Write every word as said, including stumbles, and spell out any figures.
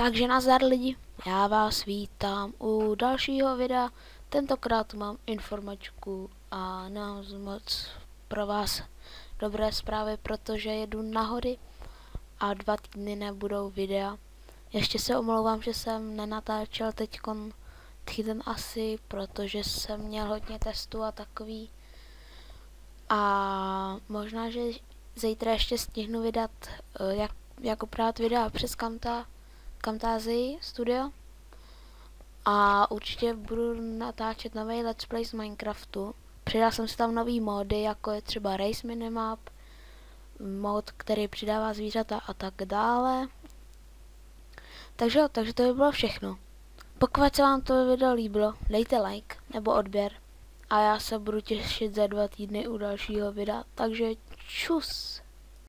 Takže nazdar lidi, já vás vítám u dalšího videa. Tentokrát mám informačku a mám moc pro vás dobré zprávy, protože jedu na hory a dva týdny nebudou videa. Ještě se omlouvám, že jsem nenatáčel teďkon týden asi, protože jsem měl hodně testů a takový. A možná, že zítra ještě stihnu vydat, jak, jak upravit videa přes Camta, Camtasia Studio. A určitě budu natáčet nový let's play z Minecraftu. Přidal jsem si tam nový mody, jako je třeba Race Minimap, mod, který přidává zvířata a tak dále. Takže jo, takže to by bylo všechno. Pokud se vám to video líbilo, dejte like nebo odběr. A já se budu těšit za dva týdny u dalšího videa. Takže čus!